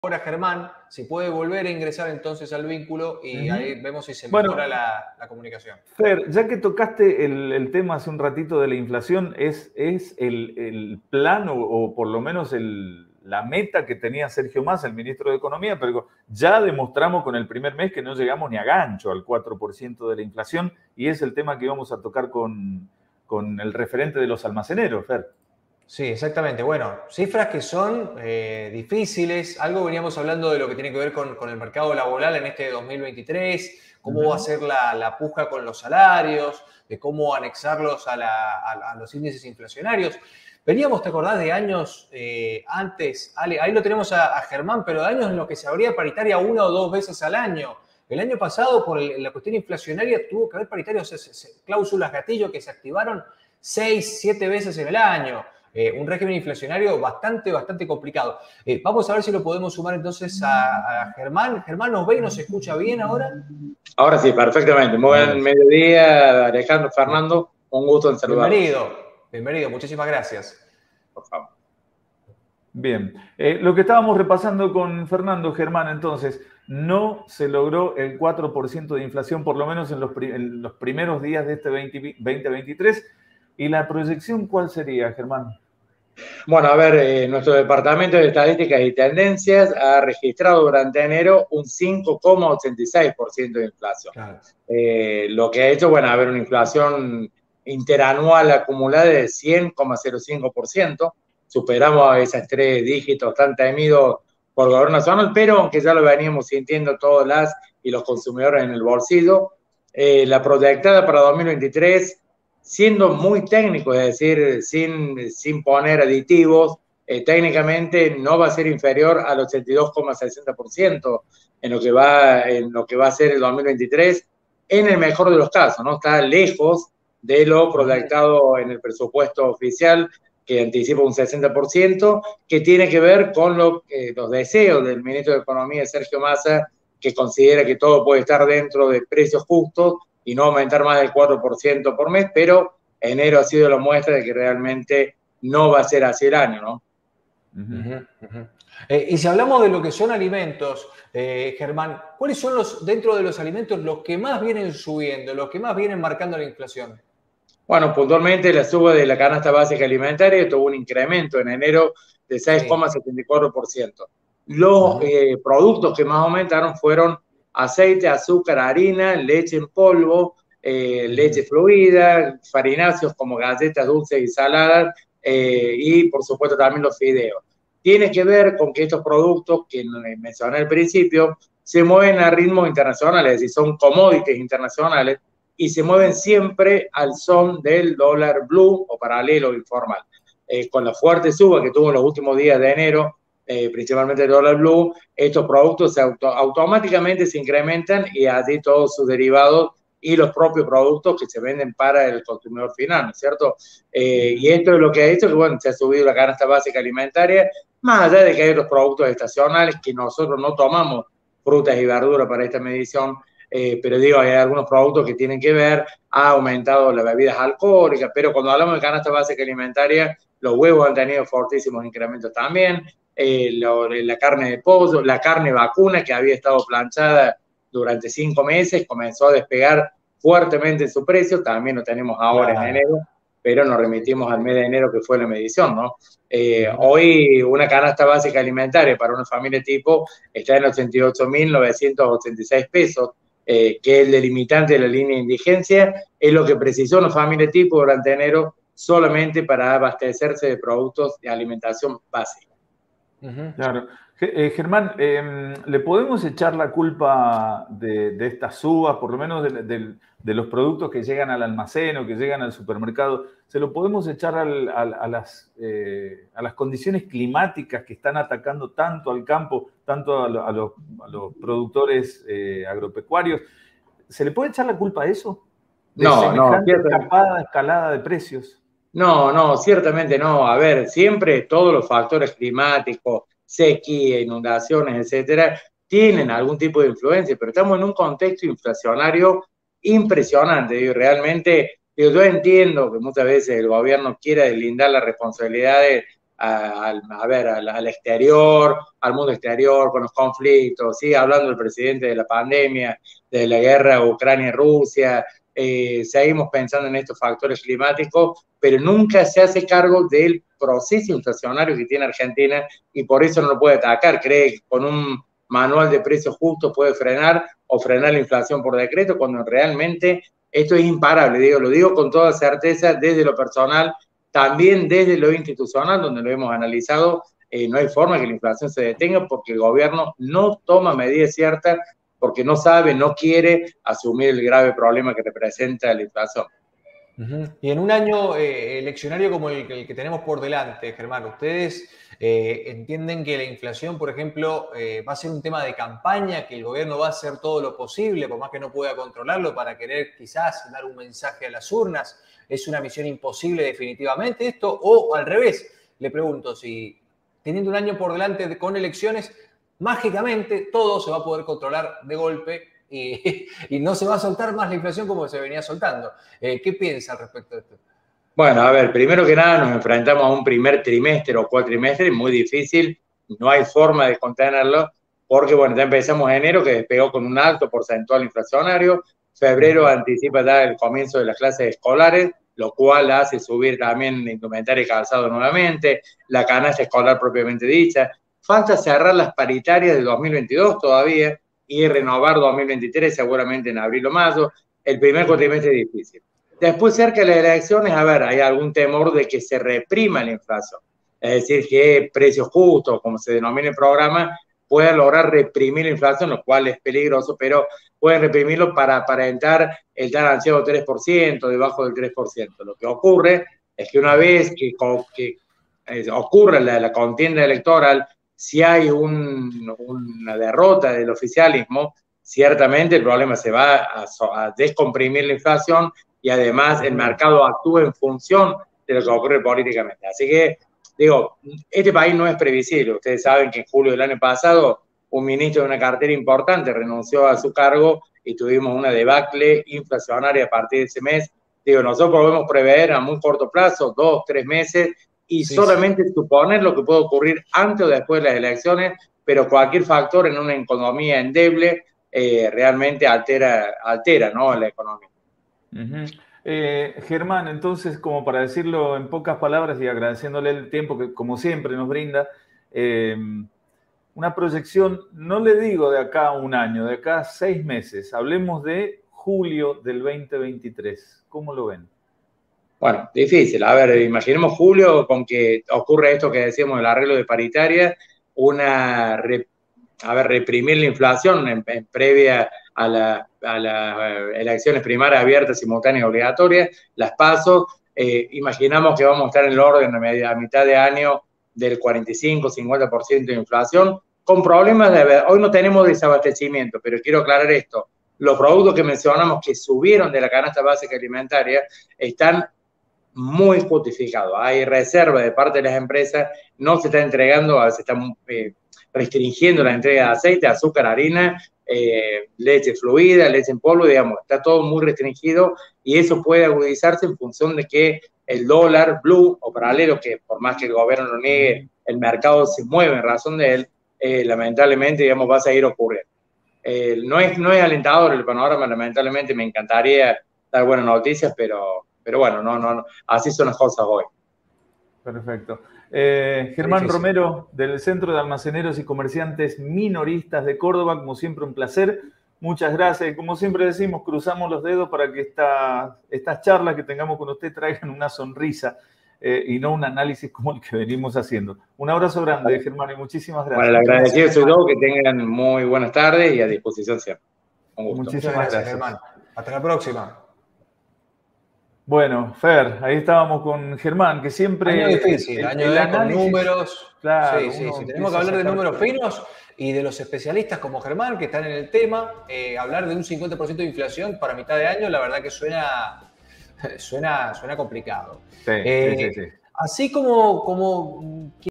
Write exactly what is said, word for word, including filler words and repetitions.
ahora Germán, si puede volver a ingresar entonces al vínculo y Uh-huh. ahí vemos si se bueno, mejora la, la comunicación. Fer, ya que tocaste el, el tema hace un ratito de la inflación, ¿es, es el, el plan o, o por lo menos el, la meta que tenía Sergio Massa, el ministro de Economía? Pero ya demostramos con el primer mes que no llegamos ni a gancho al cuatro por ciento de la inflación y es el tema que vamos a tocar con, con el referente de los almaceneros, Fer. Sí, exactamente. Bueno, cifras que son eh, difíciles. Algo veníamos hablando de lo que tiene que ver con, con el mercado laboral en este dos mil veintitrés, cómo uh-huh. va a ser la, la puja con los salarios, de cómo anexarlos a, la, a, a los índices inflacionarios. Veníamos, ¿te acordás de años eh, antes? Ale, ahí lo tenemos a, a Germán, pero de años en los que se abría paritaria una o dos veces al año. El año pasado, por el, la cuestión inflacionaria, tuvo que haber paritarios, cláusulas gatillo que se activaron seis, siete veces en el año. Eh, un régimen inflacionario bastante, bastante complicado. Eh, vamos a ver si lo podemos sumar entonces a, a Germán. Germán, ¿nos ve y nos escucha bien ahora? Ahora sí, perfectamente. Muy buen mediodía, Alejandro, Fernando. Un gusto en saludarlos. Bienvenido, bienvenido. Muchísimas gracias. Por favor. Bien. Eh, lo que estábamos repasando con Fernando, Germán, entonces, no se logró el cuatro por ciento de inflación, por lo menos en los, en los primeros días de este veinte veintitrés. ¿Y la proyección cuál sería, Germán? Bueno, a ver, eh, nuestro Departamento de Estadísticas y Tendencias ha registrado durante enero un cinco coma ochenta y seis por ciento de inflación. Claro. Eh, lo que ha hecho, bueno, haber una inflación interanual acumulada de cien coma cero cinco por ciento. Superamos esos tres dígitos tan temidos por el gobierno nacional, pero aunque ya lo veníamos sintiendo todas las y los consumidores en el bolsillo, eh, la proyectada para dos mil veintitrés, siendo muy técnico, es decir, sin, sin poner aditivos, eh, técnicamente no va a ser inferior al ochenta y dos coma sesenta por ciento en lo que va en lo que va a ser el dos mil veintitrés, en el mejor de los casos, ¿no? Está lejos de lo proyectado en el presupuesto oficial, que anticipa un sesenta por ciento, que tiene que ver con lo, eh, los deseos del ministro de Economía, Sergio Massa, que considera que todo puede estar dentro de precios justos y no aumentar más del cuatro por ciento por mes, pero enero ha sido la muestra de que realmente no va a ser así el año, ¿no? Uh-huh, uh-huh. Eh, y si hablamos de lo que son alimentos, eh, Germán, ¿cuáles son los, dentro de los alimentos, los que más vienen subiendo, los que más vienen marcando la inflación? Bueno, puntualmente la suba de la canasta básica alimentaria tuvo un incremento en enero de seis coma setenta y cuatro por ciento. Los uh-huh. eh, productos que más aumentaron fueron aceite, azúcar, harina, leche en polvo, eh, uh-huh. leche fluida, farináceos como galletas dulces y saladas, eh, y por supuesto también los fideos. Tiene que ver con que estos productos que mencioné al principio se mueven a ritmos internacionales, es decir, son commodities internacionales, y se mueven siempre al son del dólar blue o paralelo informal. Eh, con la fuerte suba que tuvo en los últimos días de enero, eh, principalmente el dólar blue, estos productos se auto, automáticamente se incrementan y allí todos sus derivados y los propios productos que se venden para el consumidor final, ¿no es cierto? Eh, y esto es lo que ha hecho que, bueno, se ha subido la canasta básica alimentaria, más allá de que hay otros productos estacionales que nosotros no tomamos frutas y verduras para esta medición. Eh, pero digo, hay algunos productos que tienen que ver, ha aumentado las bebidas alcohólicas, pero cuando hablamos de canasta básica alimentaria, los huevos han tenido fortísimos incrementos también, eh, lo, la carne de pollo, la carne vacuna que había estado planchada durante cinco meses, comenzó a despegar fuertemente en su precio, también lo tenemos ahora claro. en enero, pero nos remitimos al mes de enero que fue la medición, ¿no? Eh, uh-huh. Hoy una canasta básica alimentaria para una familia tipo está en ochenta y ocho mil novecientos ochenta y seis pesos, Eh, que es el delimitante de la línea de indigencia, es lo que precisó una familia tipo durante enero solamente para abastecerse de productos de alimentación básica. Uh-huh. Claro. Eh, Germán, eh, ¿le podemos echar la culpa de, de esta suba, por lo menos de, de, de los productos que llegan al almacén o que llegan al supermercado? ¿Se lo podemos echar al, a, a, las, eh, a las condiciones climáticas que están atacando tanto al campo, tanto a, lo, a, los, a los productores eh, agropecuarios? ¿Se le puede echar la culpa a eso? ¿De no, semejante no, escapada, escalada de precios? No, no, ciertamente no. A ver, siempre todos los factores climáticos, sequía, inundaciones, etcétera, tienen algún tipo de influencia, pero estamos en un contexto inflacionario impresionante. Y realmente, yo entiendo que muchas veces el gobierno quiera deslindar las responsabilidades a, a, a ver, al, al exterior, al mundo exterior, con los conflictos, sigue hablando el presidente de la pandemia, de la guerra Ucrania-Rusia, eh, seguimos pensando en estos factores climáticos, pero nunca se hace cargo del proceso inflacionario que tiene Argentina y por eso no lo puede atacar. Cree que con un manual de precios justos puede frenar o frenar la inflación por decreto, cuando realmente esto es imparable, digo, lo digo con toda certeza desde lo personal, también desde lo institucional, donde lo hemos analizado, eh, no hay forma que la inflación se detenga porque el gobierno no toma medidas ciertas, porque no sabe, no quiere asumir el grave problema que representa la inflación. Uh-huh. Y en un año eh, eleccionario como el, el que tenemos por delante, Germán, ¿ustedes eh, entienden que la inflación, por ejemplo, eh, va a ser un tema de campaña, que el gobierno va a hacer todo lo posible, por más que no pueda controlarlo, para querer quizás dar un mensaje a las urnas? ¿Es una misión imposible definitivamente esto? O al revés, le pregunto, si teniendo un año por delante de, con elecciones, mágicamente todo se va a poder controlar de golpe y, y no se va a soltar más la inflación como se venía soltando. Eh, ¿Qué piensa al respecto de esto? Bueno, a ver, primero que nada nos enfrentamos a un primer trimestre o cuatrimestre muy difícil, no hay forma de contenerlo, porque bueno, ya empezamos en enero que despegó con un alto porcentual inflacionario, febrero anticipa ya el comienzo de las clases escolares, lo cual hace subir también la indumentaria y calzado nuevamente, la canasta escolar propiamente dicha. Falta cerrar las paritarias de dos mil veintidós todavía y renovar dos mil veintitrés seguramente en abril o mayo. El primer cuatrimestre es difícil. Después, cerca de las elecciones, a ver, hay algún temor de que se reprima la inflación. Es decir, que precios justos, como se denomina el programa, puedan lograr reprimir la inflación, lo cual es peligroso, pero pueden reprimirlo para aparentar el tan ansiado tres por ciento, debajo del tres por ciento. Lo que ocurre es que una vez que, que eh, ocurra la, la contienda electoral, si hay un, una derrota del oficialismo, ciertamente el problema se va a, a descomprimir la inflación y además el mercado actúa en función de lo que ocurre políticamente. Así que, digo, este país no es previsible. Ustedes saben que en julio del año pasado un ministro de una cartera importante renunció a su cargo y tuvimos una debacle inflacionaria a partir de ese mes. Digo, nosotros podemos prever a muy corto plazo, dos, tres meses, y sí, solamente sí. suponer lo que puede ocurrir antes o después de las elecciones, pero cualquier factor en una economía endeble eh, realmente altera, altera, ¿no?, la economía. Uh-huh. eh, Germán, entonces, como para decirlo en pocas palabras y agradeciéndole el tiempo que como siempre nos brinda, eh, una proyección, no le digo de acá a un año, de acá a seis meses, hablemos de julio del veinte veintitrés, ¿cómo lo ven? Bueno, difícil, a ver, imaginemos julio con que ocurre esto que decíamos, el arreglo de paritaria, una, re, a ver, reprimir la inflación en, en previa a las a la elecciones primarias abiertas, simultáneas y obligatorias, las PASO, eh, imaginamos que vamos a estar en el orden a, media, a mitad de año del cuarenta y cinco, cincuenta por ciento de inflación, con problemas de... Hoy no tenemos desabastecimiento, pero quiero aclarar esto. Los productos que mencionamos que subieron de la canasta básica alimentaria están muy justificados. Hay reserva de parte de las empresas, no se está entregando, se está eh, restringiendo la entrega de aceite, azúcar, harina, eh, leche fluida, leche en polvo, digamos, está todo muy restringido y eso puede agudizarse en función de que el dólar blue o paralelo, que por más que el gobierno lo niegue, el mercado se mueve en razón de él, eh, lamentablemente, digamos, va a seguir ocurriendo. Eh, no, es, no es alentador el panorama, lamentablemente, me encantaría dar buenas noticias, pero, pero bueno, no, no, no, así son las cosas hoy. Perfecto. Eh, Germán Romero, del Centro de Almaceneros y Comerciantes Minoristas de Córdoba, como siempre un placer. Muchas gracias. Como siempre decimos, cruzamos los dedos para que esta, estas charlas que tengamos con usted traigan una sonrisa eh, y no un análisis como el que venimos haciendo. Un abrazo grande, Germán, y muchísimas gracias. Bueno, le agradecido soy yo, que tengan muy buenas tardes y a disposición siempre. Un gusto. Muchísimas gracias, Germán. Hasta la próxima. Bueno, Fer, ahí estábamos con Germán, que siempre... Año difícil, el, año el de análisis, con números. Claro, sí, sí, sí. Tenemos que hablar de números finos y de los especialistas como Germán, que están en el tema. Eh, hablar de un cincuenta por ciento de inflación para mitad de año, la verdad que suena, suena, suena complicado. Sí, eh, sí, sí, sí. Así como... como